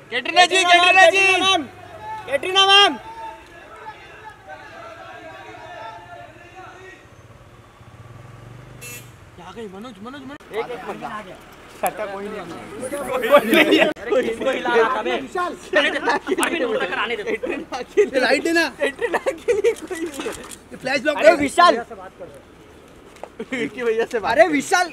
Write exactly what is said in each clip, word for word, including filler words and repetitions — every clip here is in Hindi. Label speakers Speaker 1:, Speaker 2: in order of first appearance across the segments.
Speaker 1: कैटरीना जी, कैटरीना जी, कैटरीना मैम। क्या गई मनोज, मनोज, मनोज। एक एक बंदा आ गया। सट्टा कोई नहीं है। कोई नहीं है। अरे किसको हिला रहा था बे? विशाल। अभी नहीं उठा कर आने दे। कैटरीना के लिए राइट है ना? कैटरीना के लिए कोई नहीं है। ये फ्लैश ब्लॉक। अरे विशाल से बात कर रहा है। विक्की भैया से बात। अरे विशाल।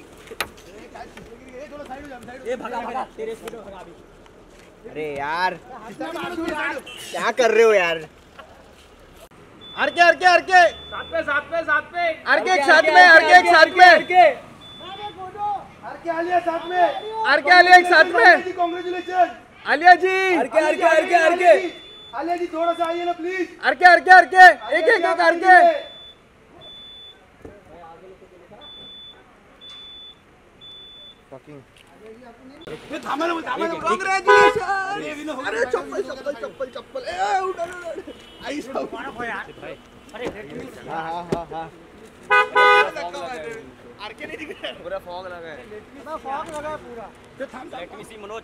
Speaker 1: ये भगा भगा तेरे स्पीड में भगा अभी। अरे यार क्या कर रहे हो यार? आरके आरके आरके साथ पे साथ पे साथ पे आरके एक साथ में आरके एक साथ में आरके आलिया साथ में आरके आलिया एक साथ में congratulation Alia ji RK RK RK RK Alia ji थोड़ा सा आइए ना प्लीज आरके आरके आरके एक एक एक आरके फकिंग ये थामा ना थामा ना कांग्रेचुलेशन अरे चप्पल चप्पल चप्पल चप्पल ए उठ उठ आई सब हो यार अरे हां हां हां हां आरके नहीं दिख रहा है पूरा फॉग लगा है पूरा फॉग लगा है पूरा तो थाम let me see Manoj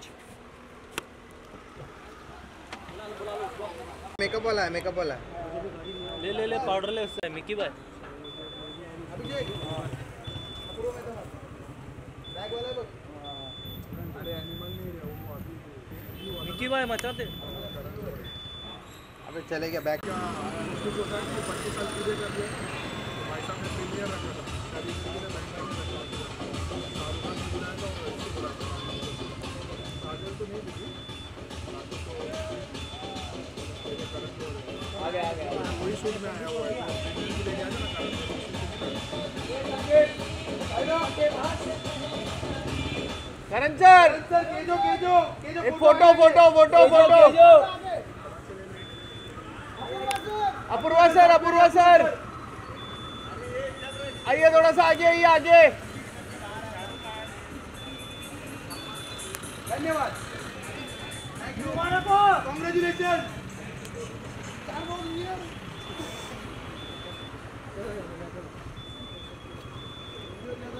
Speaker 1: makeup वाला है मेकअप वाला ले ले ले पाउडर ले उससे मिकी भाई अभिषेक अपूर्व में तो बैग वाला है अरे एनिमल नहीं रे वो अभी मिकी भाई मचा दे अबे चले गया बैग उसको बोला कि पच्चीस साल पूरे कर लिए भाई साहब ने प्रीमियर रखा था कभी किसी ने लड़का नहीं रखा शाहरुख खान बुलाया था और उसको बुलाया काजल तो नहीं दिखी आ गया आ गया वही शूट में आया हुआ है ले गया था ना करण सर केजो केजो केजो एक photo photo photo photo Apoorva sir Apoorva sir आइए थोड़ा सा आगे आइए आगे धन्यवाद थैंक यू कांग्रेचुलेशन